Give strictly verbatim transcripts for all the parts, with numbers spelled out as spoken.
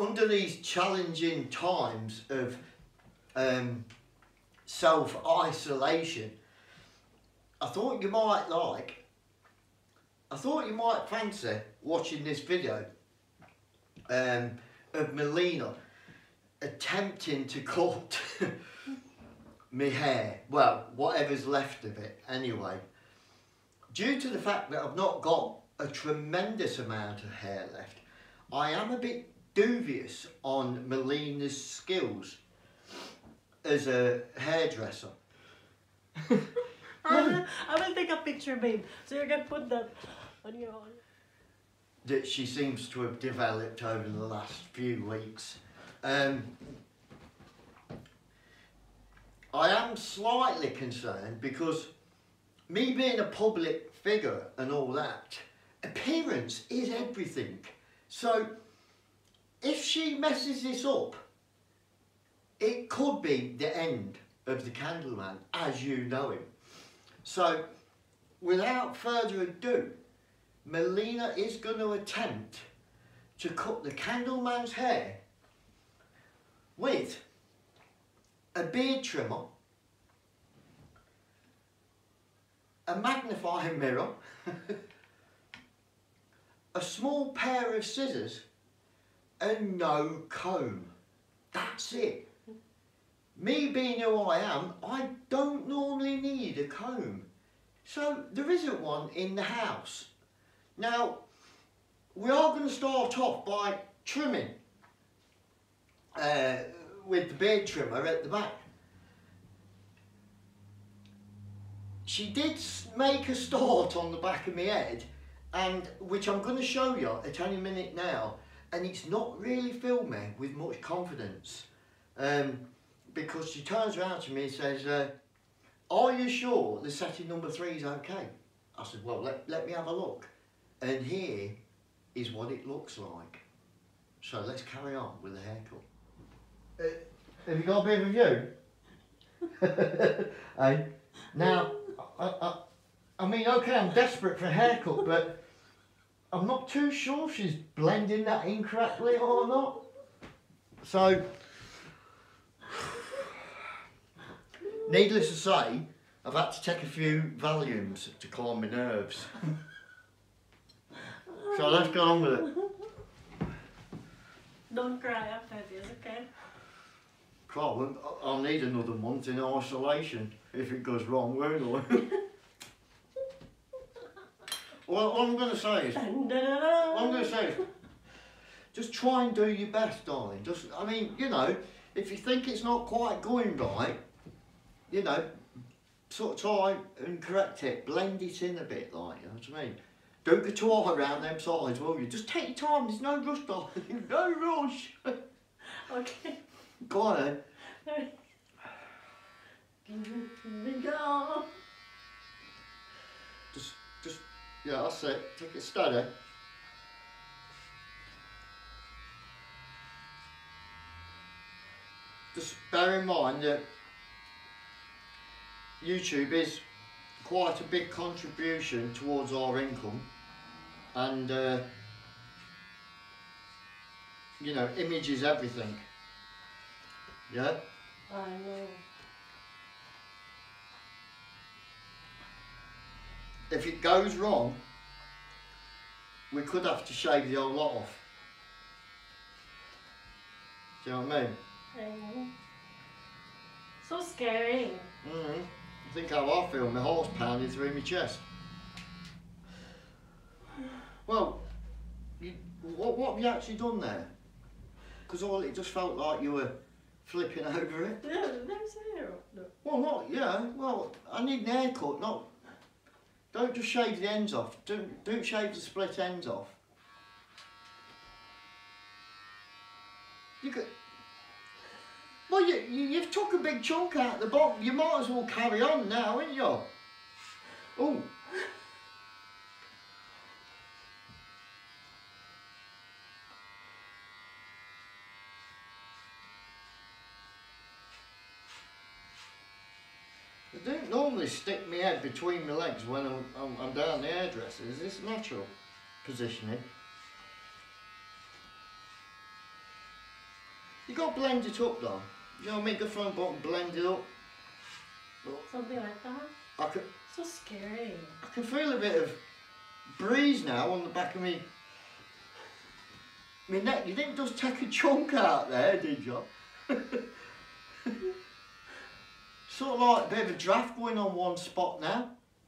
under these challenging times of um, self-isolation, I thought you might like, I thought you might fancy watching this video um, of Melina attempting to cut my hair, well, whatever's left of it anyway. Due to the fact that I've not got a tremendous amount of hair left, I am a bit dubious on Melina's skills as a hairdresser. I will, I will take a picture, babe, so you can put that on your own. That she seems to have developed over the last few weeks. Um, I am slightly concerned because me being a public figure and all that, appearance is everything. So if she messes this up, it could be the end of the Candleman as you know him. So without further ado, Melina is going to attempt to cut the Candleman's hair with a beard trimmer, a magnifying mirror, a small pair of scissors and no comb. That's it. Me being who I am, I don't normally need a comb. So there isn't one in the house. Now, we are going to start off by trimming uh, with the beard trimmer at the back. She did make a start on the back of my head, and which I'm going to show you at any minute now, and it's not really filled me with much confidence. Um, because she turns around to me and says, uh, are you sure the setting number three is okay? I said, well, let, let me have a look. And here is what it looks like. So let's carry on with the haircut. Uh, have you got a bit of a view? Hey, now, I, I, I mean, okay, I'm desperate for a haircut, but I'm not too sure if she's blending that in correctly or not. So, needless to say, I've had to take a few Valiums to calm my nerves. So let's get on with it. Don't cry after this, okay? Carl, I'll need another month in isolation if it goes wrong, won't I? Well, what I'm going to say is, what I'm going to say is, just try and do your best, darling. Just, I mean, you know, if you think it's not quite going right, you know, sort of try and correct it, blend it in a bit, like, you know what I mean? Don't go too hard around them sides, will you? Just take your time, there's no rush, darling, no rush. Okay. Go on then. Here we go. Just, just, yeah, that's it. Take it steady. Just bear in mind that YouTube is quite a big contribution towards our income, and uh, you know, image is everything. Yeah? I know. If it goes wrong, we could have to shave the whole lot off. Do you know what I mean? I know. So scary. Mm-hmm. I think how I feel, my heart's pounding through my chest. Well, you, what, what have you actually done there? Because all it just felt like you were flipping over it. Yeah, there's hair. No. Well, not, yeah, well, I need an haircut, not, don't just shave the ends off, don't, don't shave the split ends off. You could, well, you, you, you've took a big chunk out the bottom, you might as well carry on now, ain't you? Oh. I don't normally stick my head between my legs when I'm, I'm, I'm down the hairdresser. Is this natural positioning? You got to blend it up though. You know what I mean? Go front and bottom, blend it up. Something like that. I can, So scary. I can feel a bit of breeze now on the back of me. My neck. You didn't just take a chunk out there, did you? Sort of like a bit of a draft going on one spot now.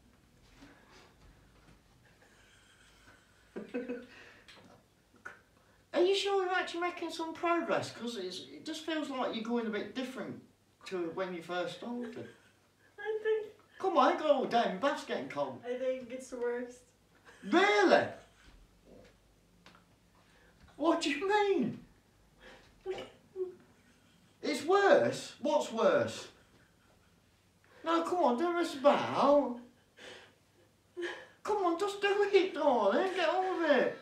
Are you sure you're actually making some progress? Because it just feels like you're going a bit different to when you first started. I think. Come on, go all day. My bath's getting cold. I think it's worse. Really? What do you mean? It's worse? What's worse? No, come on, don't mess about. Come on, just do it, darling. Get on with it.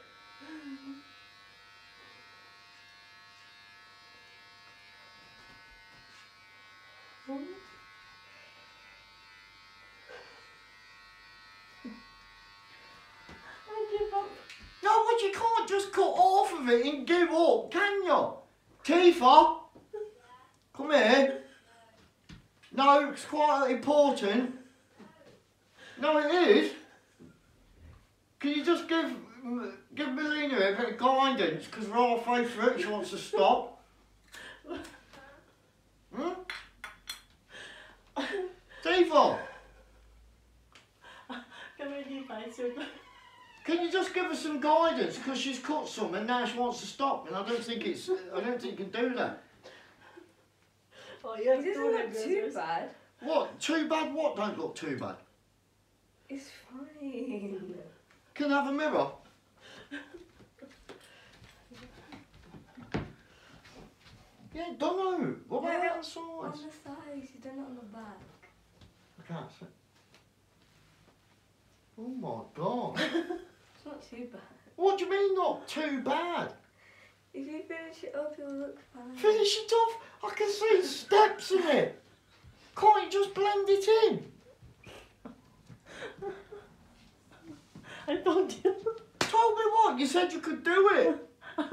I give up. No, but you can't just cut off of it and give up, can you? Tifa, come here. No, it's quite important. No, it is. Can you just give give Melina a bit of guidance? Because we're halfway through it, she wants to stop. Hmm? Tifa, Come here, deep eyes. You're good. can you just give her some guidance? Because she's cut some and now she wants to stop, and I don't think it's. I don't think you can do that. Oh, you have It doesn't two look too hairdressers. bad. What? Too bad? What don't look too bad? It's fine. Can I have a mirror? Yeah, don't know. What about Yeah, the On sides? the sides, you done it on the back. I can't see. Oh my god. It's not too bad. What do you mean not too bad? If you finish it up, it'll look fine. Finish it off. I can see steps in it. Can't you just blend it in? I told you. Told me what? You said you could do it.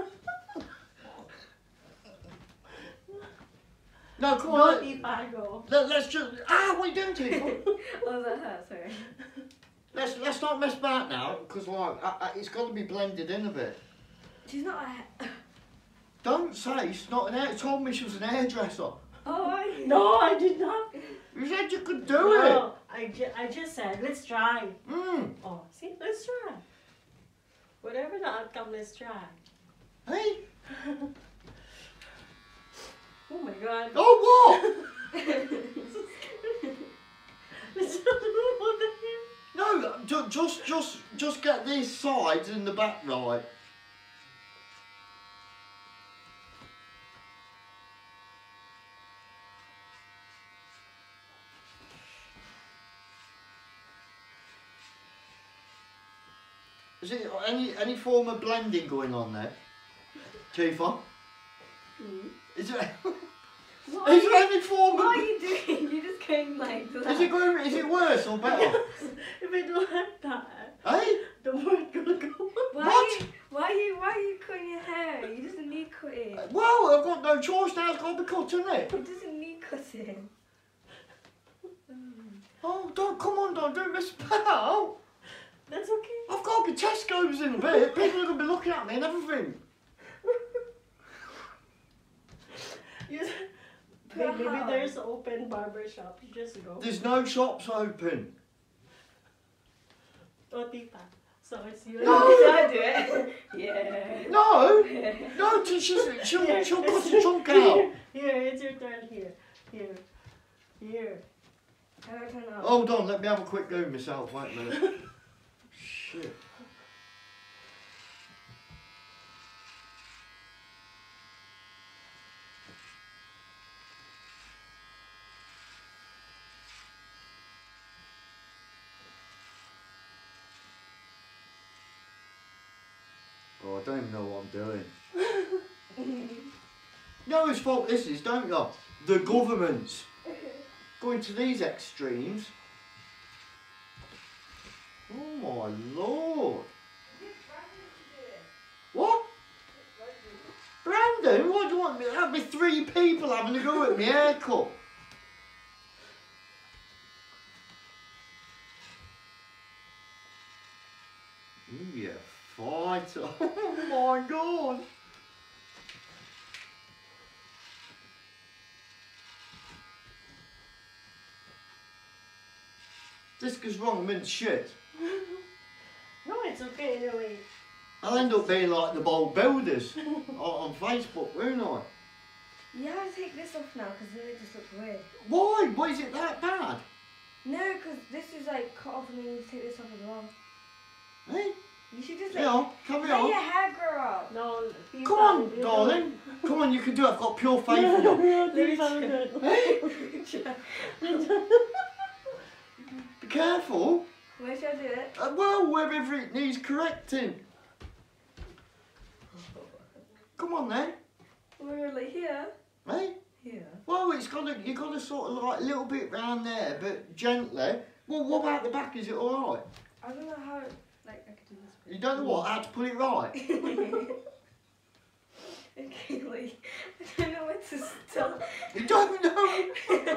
No, come Go, on. deep eye, go. Let, let's just. Ah, what are you doing to it? Oh, that hurt, sorry. Let's let's not mess about now, because like I, I, it's got to be blended in a bit. She's not a... Don't say she's not an hair. Told me she was an hairdresser. Oh, I... No, I did not. You said you could do No, I, ju I just said, let's try. it. Mm. Oh, see, let's try. Whatever the outcome, let's try. Hey. Oh my god. Oh what? Let's do the hair. No, ju- just just just get these sides and the back right. Is it any any form of blending going on there, Tifa? Mm. Is it? What Is are there you, any form what are of? you doing? You're just going like that. Is it going? Is it worse or better? If I do like that, Hey? the word will go. Why What? Are you, why are you, why are you cutting your hair? You doesn't need cutting. Well, I've got no choice now. It's got to be cut, isn't it? It doesn't need cutting. Oh, don't come on, don't don't miss about. That's okay. I've got to be Tesco's in a bit. People are going to be looking at me and everything. You said, Put maybe how? there's an open barber shop. You just go. There's no shops open. Oh, Tifa. So it's you. No. Should I do it? Yeah. No, no, she'll, she'll, she'll, she'll cut a chunk out. Here, it's your turn. Here, here, here. I don't know. Hold on, let me have a quick go myself. Wait a minute. Shit. Oh, I don't even know what I'm doing. You know whose fault this is, don't you? The government's. Going to these extremes. Oh my lord. What? Brandy? Brandon, what do you want me? That'd be three people having a go at me haircut. Ooh, yeah, fighter. Oh my god. This goes wrong, mint shit. No, it's okay anyway. I'll end up being like the bold builders on, on Facebook, won't I? You have to take this off now because then it just looks weird. Why? Why is it that bad? No, because this is like cut off and then you need to take this off as well. Hey, You should just like yeah, carry let your on. hair grow out. No, be Come fine, on, you darling. Come on, you can do it. I've got pure faith in you. do it. Be fine, good. Be careful. Where should I do it? Uh, well, wherever it needs correcting. Come on then. We're like here. Hey? Here. Well, it's got to, you got to sort of like a little bit round there, but gently. Well, what about the back? Is it all right? I don't know how like I could do this. You don't know what? How to put it right? Okay, like I don't know what to stop. You don't know?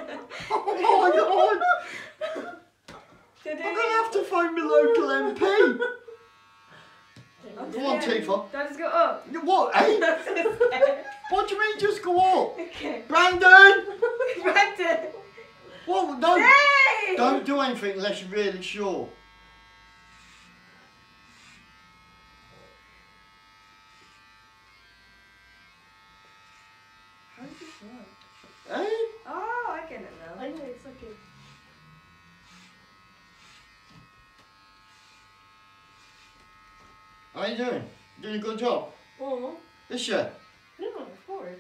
Oh my god! Should I I'm do going to it? have to phone my local M P. I'm Come on, scared. Tifa. Do I just go up? You What, eh? I'm so scared. What do you mean just go up? Okay. Brandon! Brandon! What? No! Hey! Don't do anything unless you're really sure. How does this work? Eh? Oh, I get it now. I know, it's okay. How you doing? Doing a good job? Oh, Is you? no, of course.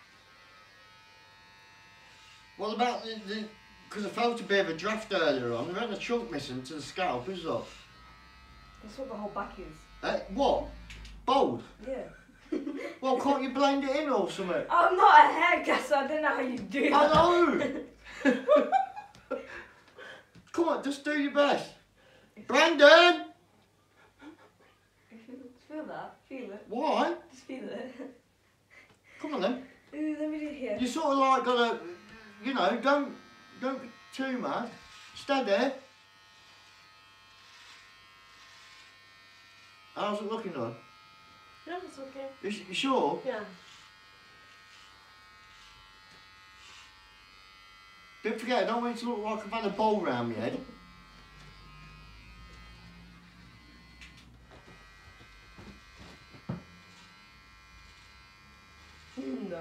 What about the... the because I felt a bit of a draft earlier on. There ain't a chunk missing to the scalp, is there? That's what the whole back is. Eh? What? Bold? Yeah. Well, can't you blend it in or something? I'm not a hairdresser, I don't know how you do that. I know! Come on, just do your best. Brandon! Feel that, feel it, Why? just feel it. Come on then. Ooh, let me do it here. You sort of like gotta, you know, don't don't be too mad. Stay there. How's it looking on? No, it's okay. You, you sure? Yeah. Don't forget, I don't want it to look like I've had a bowl round my head. No.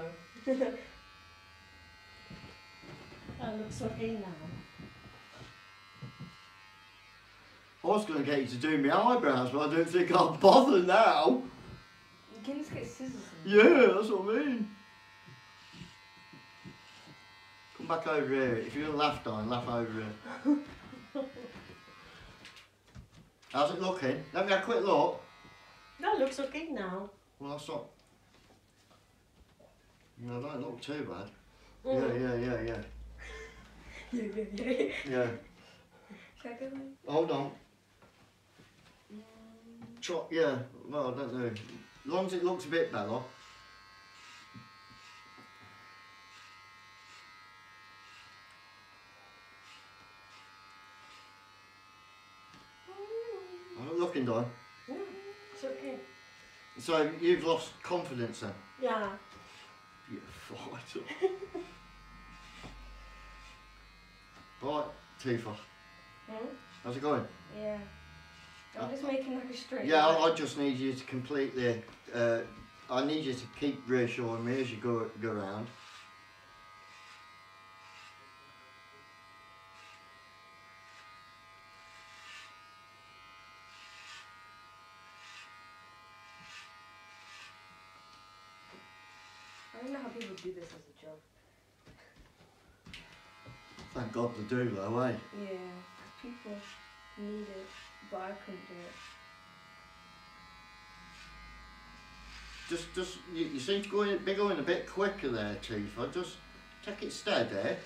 That looks okay now. I was going to get you to do my eyebrows, but I don't think I'll bother now. You can just get scissors. and- Yeah, that's what I mean. Come back over here. If you're going to laugh, darling, laugh over here. How's it looking? Let me have a quick look. That looks okay now. Well, that's not... No, that don't look too bad. Mm. Yeah, yeah, yeah, yeah. Yeah, yeah, yeah. Yeah. Should I go like? Hold on. Try, yeah, well, I don't know. As long as it looks a bit better. I'm not looking, Don. Yeah, it's okay. So you've lost confidence then? Yeah. You fighter. Right, Tifa. Hmm? How's it going? Yeah. I'm just making like a straight Yeah, line. I, I just need you to completely. Uh, I need you to keep reassuring me as you go go around. I don't know how people do this as a job. Thank God they do though, eh? Yeah, 'cause people need it, but I couldn't do it. Just, just you, you seem to go in, be going a bit quicker there, Tifa. Just take it steady.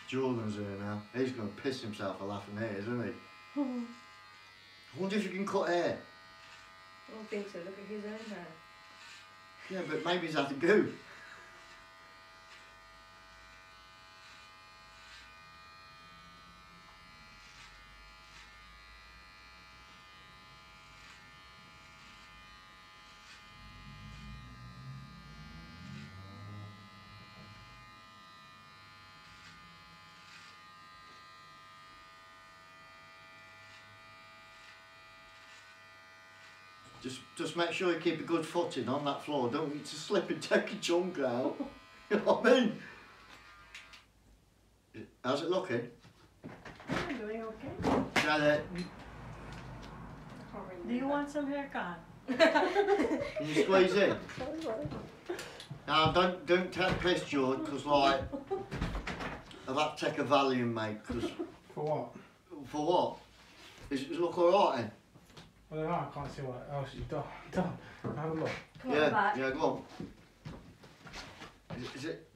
Jordan's here now. He's going to piss himself a laughing here, isn't he? I wonder if you can cut hair. I don't think so. Look at his own hair. Yeah, but maybe he's had to go. Just, just make sure you keep a good footing on that floor. Don't need to slip and take a chunk out. You know what I mean? How's it looking? I'm doing okay. Got it. Do you want some haircut? Can you squeeze in? Now don't don't take piss, George, because like I've had to take a Valium, mate. Cause For what? for what? Does it look alright then? Well, no, I can't see what else you've done. done. Have a look. Come on, Yeah, back. yeah, go on. Is, is it?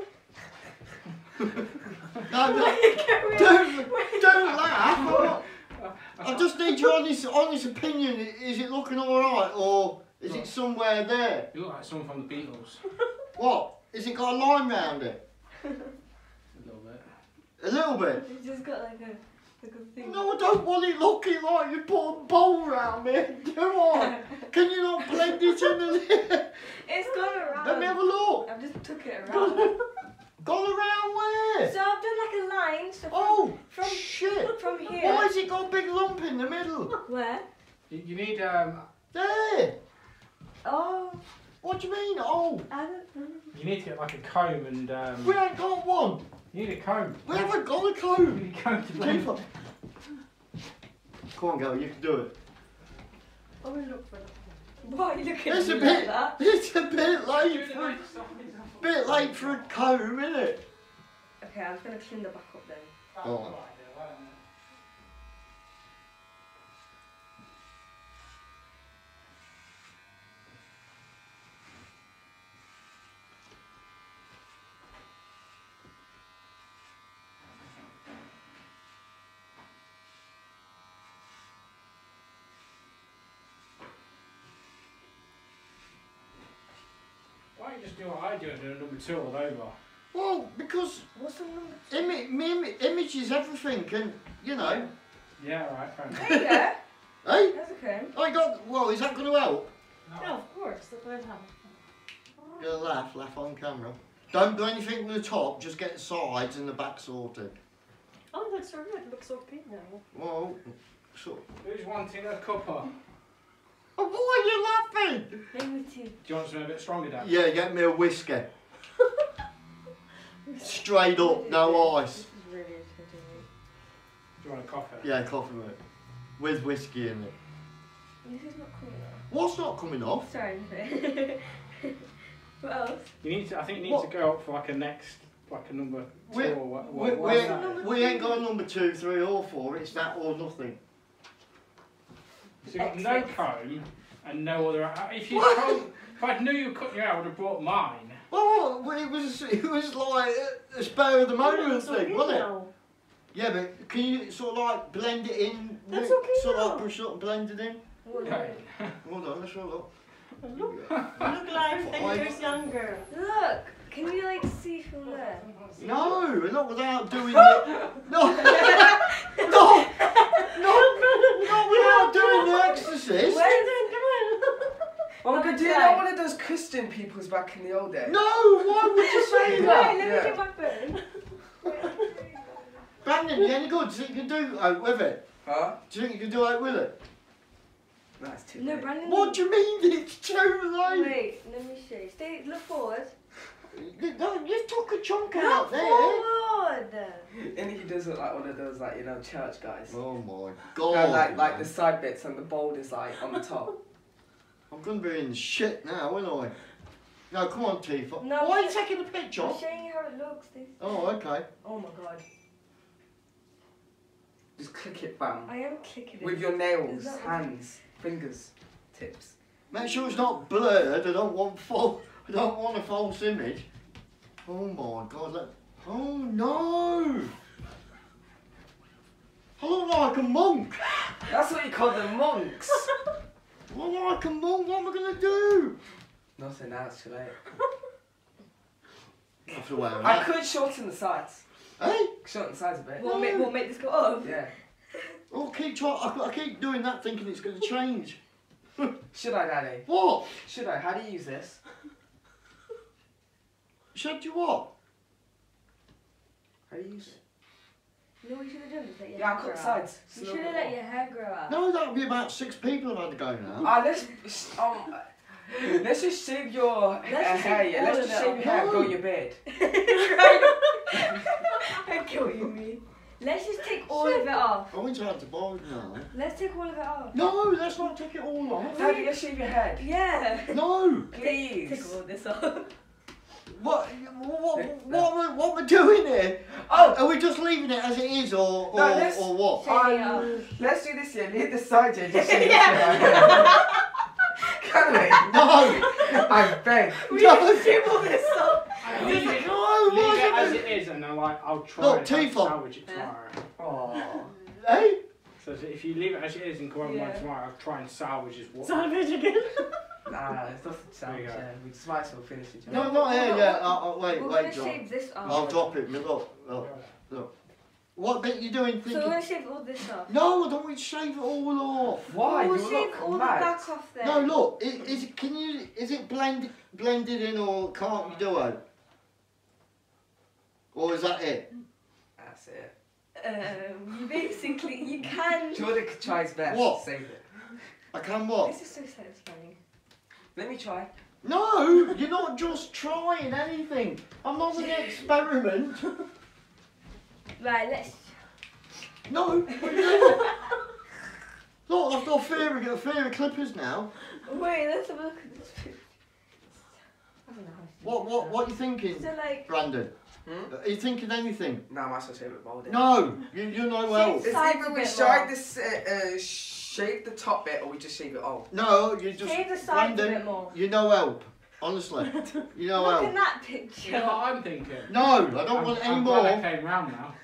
No, no, don't, don't laugh. I just need your honest, honest opinion. Is it looking alright or is it somewhere there? You look like someone from the Beatles. What? Is it got a line round it? A little bit. A little bit? It's just got like a, like a thing. No, I don't want it looking like you put a bowl round me. Do I? Can you not blend it in the It's gone around. Let me have a look. I've just took it around. Gone around where? So I've done like a line. So from, Oh, from shit. from here. Why has it got a big lump in the middle? Where? You, you need um. There. Oh, What do you mean? Oh, I don't know. You need to get like a comb and um. we ain't got one. You need a comb. We haven't got a You comb. need a comb to blend. Come on, girl, you can do it. I will look for that. Why are you looking It's at a me like bit, that? it's a bit late for, a bit late for a comb, isn't it? Okay, I'm just gonna clean the back up then. Oh. Why don't you just do what I do and do a number two all over? Well, because What's the number? two? imi me, image is everything, and you know. Yeah, right, fair enough. There you go. Hey, That's okay. I got. Well, is that going to help? Yeah, of course, that will help. Gonna laugh, laugh on camera. Don't do anything with the top. Just get the sides and the back sorted. Oh, that's so good. It looks okay now. Well, so. Who's wanting a cuppa? Oh, why are you laughing? Maybe two. Do you want something a bit stronger, Dad? Yeah, get me a whiskey. Straight up, no ice. This is really irritating me. Do you want a coffee? Yeah, coffee mate. With whiskey in it. This is not coming out. What's not coming off? Sorry. What else? You need to. I think you need What? to go up for like a next, like a number two We, or what? we, what, we, what's ain't, that? we ain't got a number two, three, or four. It's that or nothing. So you've got no Excellent. comb and no other. uh, If you What? told, if I knew you were cutting your hair, I would have brought mine. Well, well, it was it was like a, a spur of the moment It's thing, okay wasn't it? now. Yeah, but can you sort of like blend it in? That's with- okay Sort of now. like brush it up and blend it in. What? Okay. Hold on, let's have a look. Look, you look like ten years younger. Look, can you like see from there? No, not without doing it. No, no, no, not without doing the exorcist. Where- Oh, Have but a do you try. know one of those Christian peoples back in the old days? No, why would you say Wait, that? let me Yeah. get my phone. Brandon, you any good? Do you think you can do out with it? Huh? Do you think you can do out with it? That's too No, late. Brandon. What do you mean it's too late? Wait, let me show you. Stay, look forward. No, you took a chunk Look out there. forward. And he does look like one of those, like, you know, church guys. Oh my No, god. like, like man. the side bits and the bold is like on the top. I'm gonna be in shit now, aren't I? No, come on, Tifa. No, Why are you but- taking the picture? I'm showing you how it looks. This. Oh, okay. Oh my god. Just click it, bam. I am clicking it. With your nails, Is that what- hands, fingers, tips. Make sure it's not blurred. I don't want false. I don't want a false image. Oh my god. Let... Oh no! I look like a monk. That's what you call the monks. I look like a monk. What am I gonna do? Nothing now, it's too late. I have to wear a I hat. could shorten the sides. Hey? Shorten the sides a bit. We'll make, we'll make this go up. Yeah. I'll keep trying. I, I keep doing that, thinking it's going to change. Should I, Daddy? What? Should I? How do you use this? Should you what? How do you use it? You know what you should have done? Is let your Yeah, I'll hair cut grow the out. sides. You should have let your hair grow out. No, that would be about six people have had to go now. Ah, let's um, let's just shave your Let's uh, just hair. shave Yeah, all let's of just it shave off. your hair, No. grow your beard. I get what you mean. Let's just take all of it off. I went to have to borrow now. Let's take all of it off. No, let's not take it all off. Daddy, let's shave your head. Yeah. No. Please. Take all this off. What? What? What? What, what we're doing here? Oh, Are we just leaving it as it is, or or, No, let's- or what? Shave it off. um, let's do this here. Leave the side here. Just shave Yeah. yeah. Can we? No. I beg. We No. need to shave all this off. Leave it, No, leave what's it as it? it is, and then like I'll try Look, and help teeth on. salvage it Yeah. tomorrow. Oh. Hey? So if you leave it as it is and come over Yeah. mine tomorrow, I'll try and salvage it. What? Salvage again. Nah, it's nothing to There you salvage. go. Yeah. We just might as well finish it. No, No, not we're here not- yet. Uh, uh, wait, We're wait, gonna John. shave this off. I'll drop it. Look, look. What bit you doing? So Thinking? we're gonna shave all this off. No, I don't want to shave it all off. Why? We'll You shave look all the mad. back off then. No, look. Is, is it? Can you? Is it blended blended in, or can't you do it? Or is that it? That's it. Um, you basically, you can. Jordan could try his best. What? Save it. I can what? This is so satisfying. Let me try. No, you're not just trying anything. I'm not an experiment. Right, let's. No. What are you doing? Look, I've got fear of, fear of clippers now. Wait, let's have a look at this picture. I don't know how to do What what what are you thinking, So like, Brandon? Hmm? Are you thinking anything? No, I might as well shave it bald. No, you you know well. Shave- It's Sides either a we bit shave more. this, uh, uh, shave the top bit, or we just shave it all. No, you just shave the sides a Brandon, bit more. you know help. Honestly, you know Look help. at that You picture. know what I'm thinking? No, I don't I'm, want I'm any glad I more. came round now.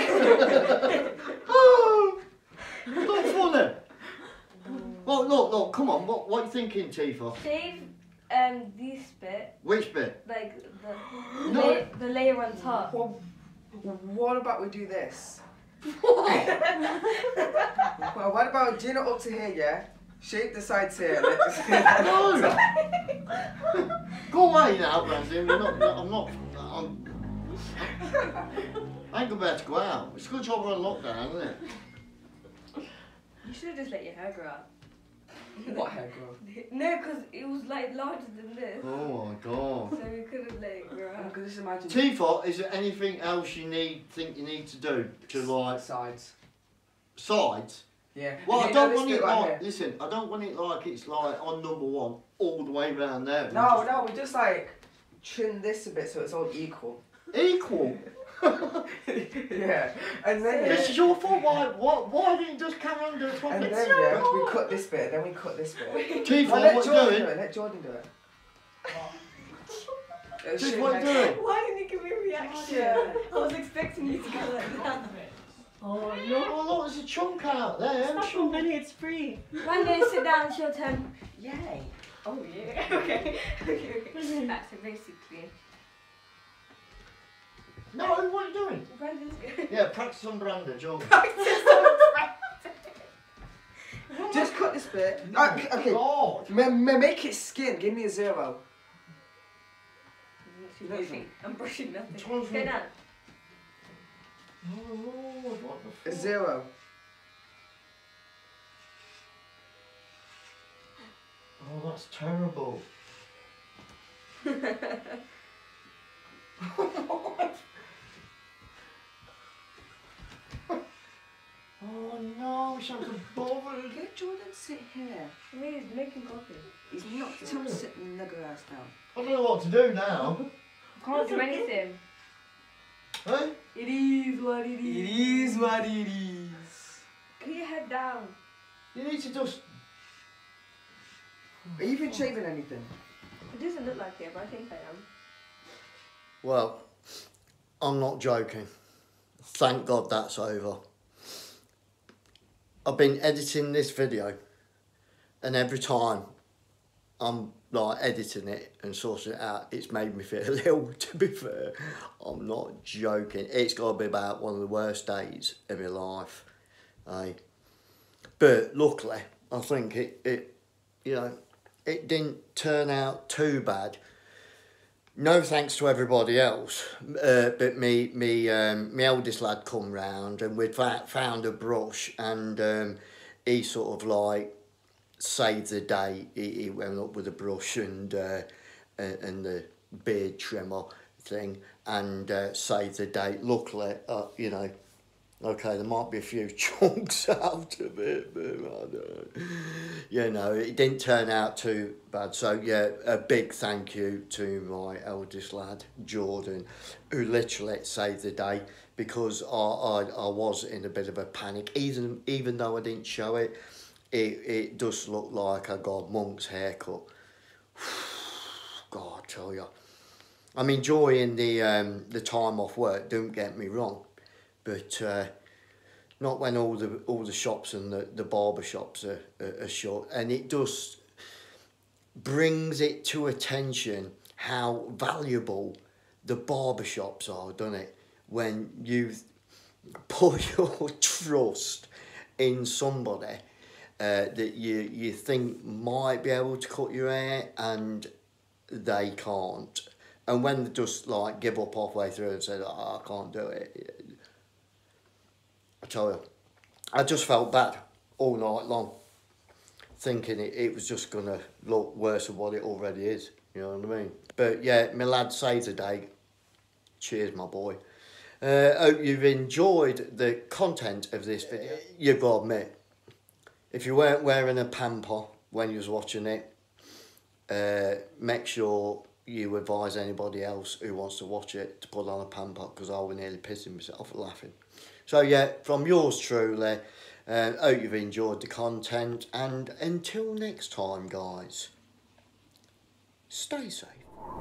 Oh, not funny. Well, look, look, come on. What what are you thinking, Tifa? Shave um this bit, Which bit? like the No. la- the layer on top. Well, what about we do this? What? Well, what about do it up to here, yeah? Shave the sides here. Let's No. Go away now, Brandon. You're not, not, I'm not. I'm, I ain't gonna be able to go out. It's a good job we're on lockdown, isn't it? You should have just let your hair grow out. What hair grow? No, because it was like larger than this, Oh my god. so we couldn't let it grow I out. can just imagine Tifa, is there anything else you need? Think you need to do to like sides. sides? Yeah. Well, And I you know don't this want bit it right like. here? Listen, I don't want it like it's like on number one all the way round there. No, no, we just like trim this a bit so it's all equal. Equal. Yeah. And then This yeah, is your fault. Why? What? Why didn't you just carry on doing it and properly? then yeah, we cut this bit, then we cut this bit. Tifa, Well, let what you Jordan doing? do it. Let Jordan do it. Uh, Tifa, shave what you head. doing? Why didn't you give me a reaction? Yeah. I was expecting you to go like that. Oh no. Oh look, there's a chunk out there. I'm Stop sure. Benny, it's free. Brandon, sit down and show ten. Yay. Oh yeah. Okay. Okay. Okay. Right, so basically, No, what are you doing? Brandon's good. Yeah, practice on Brandon, John. Just cut this bit. Uh, okay. okay. God. Ma- ma- make it skin. Give me a zero. I'm brushing. I'm brushing nothing. Which one's Go me? down. Oh Lord, what the A fuck? zero. Oh, that's terrible. Oh no, we should have bothered. Let Jordan sit here. He's making coffee. He's not tell him to sit in the nigger ass down. I don't know what to do now. Can't do anything. Hey? It is what it is what it is. Put your head down. You need to just. Are you even shaving anything? It doesn't look like it, but I think I am. Well, I'm not joking. Thank God that's over. I've been editing this video, and every time I'm like editing it and sorting it out, it's made me feel ill, to be fair. I'm not joking. It's got to be about one of the worst days of my life. Eh? But luckily, I think it, it, you know, it didn't turn out too bad. No thanks to everybody else, uh, but me, me, um, my eldest lad come round and we'd found a brush, and um, he sort of like saved the day. He, he went up with a brush and uh, and the beard trimmer thing and uh, saved the day. Luckily, uh, you know, okay, there might be a few chunks out of it, but I don't know. You know, it didn't turn out too bad. So, yeah, a big thank you to my eldest lad, Jordan, who literally saved the day, because I, I, I was in a bit of a panic. Even, even though I didn't show it, it, it does look like I got Monk's haircut. God, I tell you. I'm enjoying the, um, the time off work, don't get me wrong. But uh, not when all the all the shops and the, the barber shops are, are, are shut. And it just brings it to attention how valuable the barber shops are, doesn't it? When you put your trust in somebody uh, that you, you think might be able to cut your hair and they can't. And when they just like give up halfway through and say, oh, I can't do it. I tell you, I just felt bad all night long, thinking it, it was just going to look worse than what it already is, you know what I mean? But yeah, my lad saved the day. Cheers, my boy. Uh, hope you've enjoyed the content of this video. You've got to admit, if you weren't wearing a pamper when you was watching it, uh, make sure you advise anybody else who wants to watch it to put on a pamper, because I was nearly pissing myself laughing. So yeah, from yours truly, uh, hope you've enjoyed the content, and until next time guys, stay safe.